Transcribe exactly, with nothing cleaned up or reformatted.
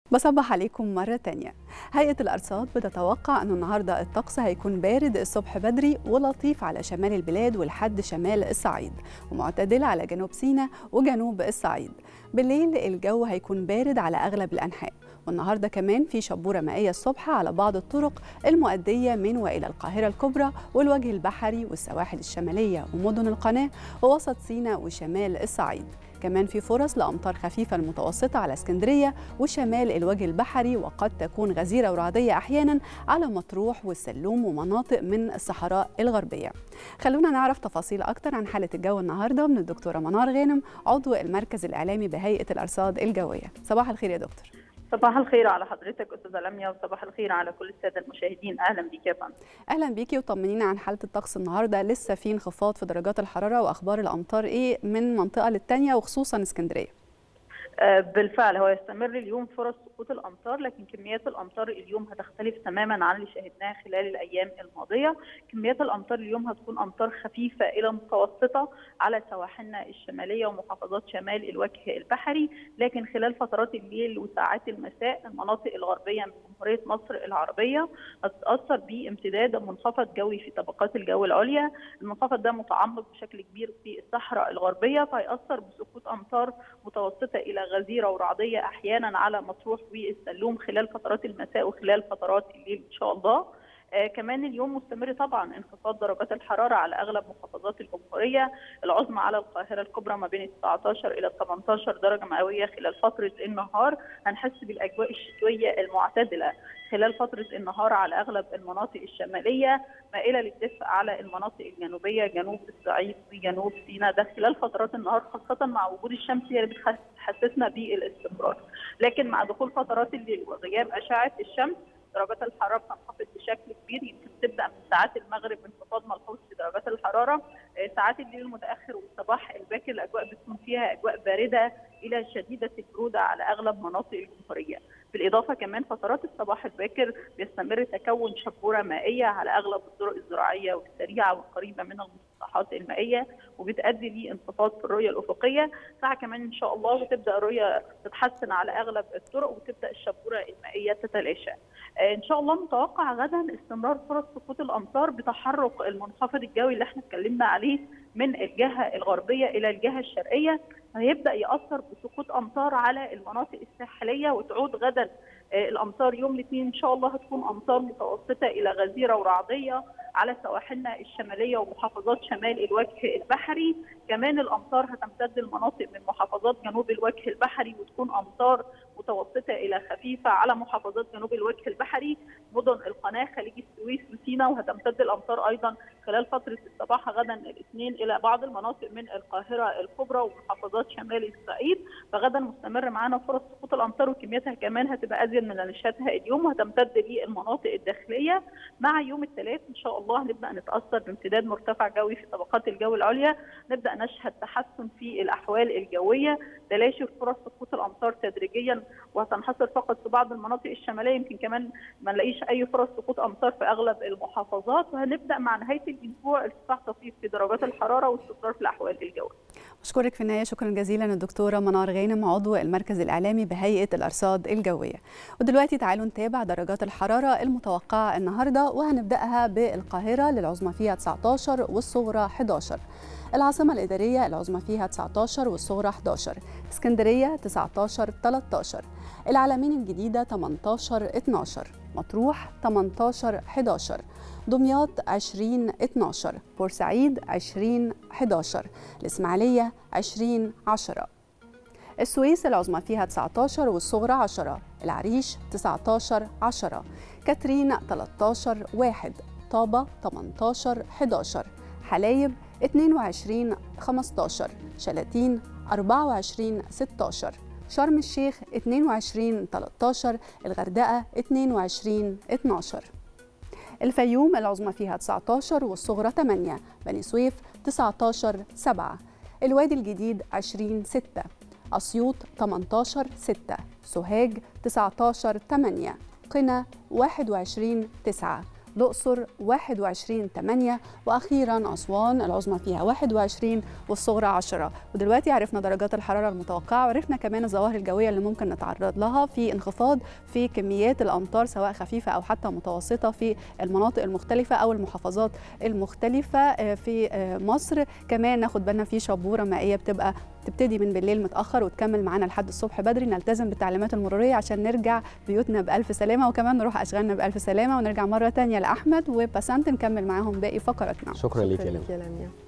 بصبح عليكم مرة تانية. هيئة الأرصاد بتتوقع أنه النهاردة الطقس هيكون بارد الصبح بدري ولطيف على شمال البلاد ولحد شمال الصعيد، ومعتدل على جنوب سيناء وجنوب الصعيد. بالليل الجو هيكون بارد على أغلب الأنحاء، والنهاردة كمان في شبورة مائية الصبح على بعض الطرق المؤدية من وإلى القاهرة الكبرى والوجه البحري والسواحل الشمالية ومدن القناة ووسط سيناء وشمال الصعيد. كمان في فرص لأمطار خفيفة المتوسطة على اسكندرية وشمال الوجه البحري، وقد تكون غزيرة ورعدية أحيانا على مطروح والسلوم ومناطق من الصحراء الغربية. خلونا نعرف تفاصيل أكتر عن حالة الجو النهاردة من الدكتورة منار غانم، عضو المركز الإعلامي بهيئة الأرصاد الجوية. صباح الخير يا دكتور. صباح الخير على حضرتك استاذه لميا، وصباح الخير على كل الساده المشاهدين. اهلا بيك يا فندم. اهلا بيكي، وطمنينا عن حاله الطقس النهارده. لسه في انخفاض في درجات الحراره، واخبار الامطار ايه من منطقه للتانيه وخصوصا اسكندريه؟ بالفعل هو يستمر اليوم فرص سقوط الامطار، لكن كميات الامطار اليوم هتختلف تماما عن اللي شاهدناه خلال الايام الماضيه. كميات الامطار اليوم هتكون امطار خفيفه الى متوسطه على سواحلنا الشماليه ومحافظات شمال الوجه البحري، لكن خلال فترات الليل وساعات المساء المناطق الغربيه من جمهوريه مصر العربيه هتتاثر بامتداد منخفض جوي في طبقات الجو العليا. المنخفض ده متعمق بشكل كبير في الصحراء الغربيه، فهيأثر بسقوط امطار متوسطه الى غزيره ورعديه احيانا على مطروح والسلوم خلال فترات المساء وخلال فترات الليل ان شاء الله. آه كمان اليوم مستمر طبعا انخفاض درجات الحراره على اغلب محافظات الجمهوريه، العظمى على القاهره الكبرى ما بين تسعة عشر الى ثمانية عشر درجه مئويه خلال فتره النهار. هنحس بالاجواء الشتويه المعتدله خلال فتره النهار على اغلب المناطق الشماليه، مائله للدفء على المناطق الجنوبيه جنوب الصعيد وجنوب سيناء، ده خلال فترات النهار خاصه مع وجود الشمس هي اللي بتحسسنا بالاستقرار. لكن مع دخول فترات الليل وغياب اشعه الشمس درجات الحراره بتنخفض بشكل كبير، يمكن تبدا من ساعات المغرب انخفاض ملحوظ في درجات الحراره. ساعات الليل المتاخر والصباح الباكر الاجواء بتكون فيها اجواء بارده الى شديده البروده على اغلب مناطق الجمهوريه. بالاضافه كمان فترات الصباح الباكر بيستمر تكون شبوره مائيه على اغلب الطرق الزراعيه والسريعه والقريبه من المسطحات المائيه، وبتؤدي لانخفاض في الرؤيه الافقيه. ساعه كمان ان شاء الله وتبدا الرؤيه تتحسن على اغلب الطرق وتبدا الشبوره المائيه تتلاشى. ان شاء الله متوقع غدا استمرار فرص سقوط الامطار بتحرك المنخفض الجوي اللي احنا اتكلمنا عليه من الجهه الغربيه الى الجهه الشرقيه، هيبدا ياثر بسقوط امطار على المناطق الساحليه، وتعود غدا الامطار يوم الاثنين ان شاء الله هتكون امطار متوسطه الى غزيره ورعديه على سواحلنا الشماليه ومحافظات شمال الوجه البحري. كمان الامطار هتمتد لمناطق من محافظات جنوب الوجه البحري وتكون امطار متوسطه الى خفيفه على محافظات جنوب الوجه البحري، مدن القناه خليج السويس وسيناء، وهتمتد الامطار ايضا خلال فتره الصباح غدا الاثنين الى بعض المناطق من القاهره الكبرى ومحافظات شمال الصعيد. فغدا مستمر معانا فرص سقوط الامطار وكمياتها كمان هتبقى ازيد من اللي نشهدها اليوم، وهتمتد للمناطق الداخليه. مع يوم الثلاث ان شاء الله هنبدا نتاثر بامتداد مرتفع جوي في طبقات الجو العليا، نبدا نشهد تحسن في الاحوال الجويه، تلاشي فرص سقوط الامطار تدريجيا وهتنحصر فقط في بعض المناطق الشماليه، يمكن كمان ما نلاقيش اي فرص سقوط امطار في اغلب المحافظات. وهنبدا مع نهايه الاسبوع ارتفاع طفيف في درجات الحراره واستقرار في الاحوال الجويه. أشكرك في النهاية شكرا جزيلا الدكتورة منار غانم، عضو المركز الإعلامي بهيئة الأرصاد الجوية. ودلوقتي تعالوا نتابع درجات الحرارة المتوقعة النهاردة، وهنبدأها بالقاهرة للعظمى فيها تسعة عشر والصغرى أحد عشر، العاصمة الإدارية العظمى فيها تسعة عشر والصغرى أحد عشر، اسكندرية تسعة عشر ثلاثة عشر، العلمين الجديدة ثمانية عشر اثني عشر، مطروح ثمانية عشر أحد عشر، دمياط عشرين اثني عشر، بورسعيد عشرين أحد عشر، الإسماعيلية عشرين عشرة، السويس العظمى فيها تسعة عشر والصغرى عشرة، العريش تسعة عشر عشرة، كاترين ثلاثة عشر واحد، طابة ثمانية عشر أحد عشر، حلايب اثنين وعشرين خمسة عشر، شلاتين أربعة وعشرين ستة عشر، شرم الشيخ اثنين وعشرين ثلاثة عشر، الغردقة اثنين وعشرين اثني عشر، الفيوم العظمى فيها تسعة عشر والصغرى ثمانية، بني سويف تسعة عشر سبعة، الوادي الجديد عشرين ستة، أسيوط ثمانية عشر ستة، سوهاج تسعة عشر ثمانية، قنا واحد وعشرين تسعة، الأقصر واحد وعشرين ثمانية، وأخيرا أسوان العظمى فيها واحد وعشرين والصغرى عشرة. ودلوقتي عرفنا درجات الحرارة المتوقعة، وعرفنا كمان الظواهر الجوية اللي ممكن نتعرض لها في انخفاض في كميات الأمطار سواء خفيفة أو حتى متوسطة في المناطق المختلفة أو المحافظات المختلفة في مصر. كمان ناخد بالنا في شبورة مائية بتبقى تبتدي من بالليل متأخر وتكمل معانا لحد الصبح بدري. نلتزم بالتعليمات المرورية عشان نرجع بيوتنا بألف سلامة، وكمان نروح أشغالنا بألف سلامة، ونرجع مرة تانية لأحمد وبسنت نكمل معاهم باقي فقراتنا. شكرا ليك يا لميا.